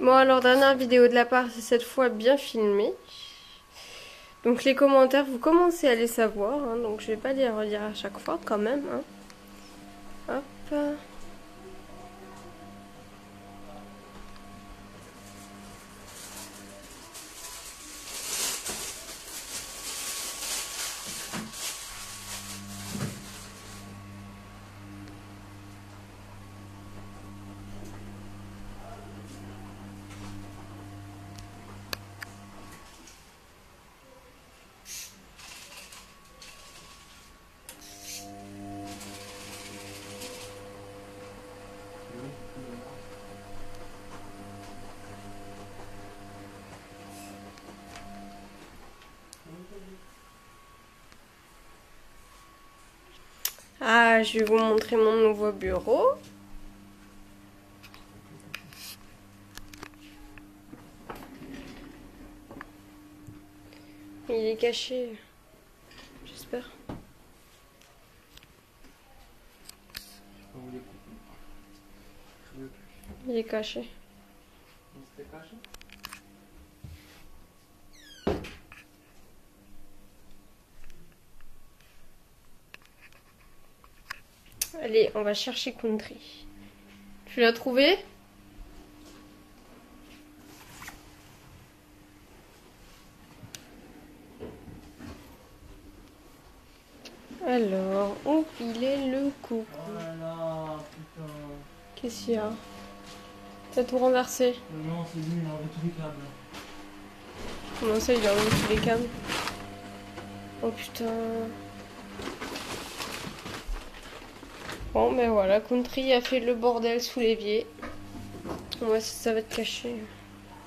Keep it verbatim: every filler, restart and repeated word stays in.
Bon, alors, dernière vidéo de la part, c'est cette fois bien filmée. Donc, les commentaires, vous commencez à les savoir. Hein, donc, je vais pas les redire à chaque fois quand même. Hein. Hop. Ah, je vais vous montrer mon nouveau bureau. Il est caché, j'espère. Il est caché. Allez, on va chercher Country. Tu l'as trouvé? Alors, où il est le coucou? Oh là là, putain. Qu'est-ce qu'il y a? T'as tout renversé? Non, c'est lui, il a enlevé tous les câbles. Comment ça, il a enlevé tous les câbles? Oh putain. Bon, ben voilà, Country a fait le bordel sous l'évier. Ouais, ça va être caché.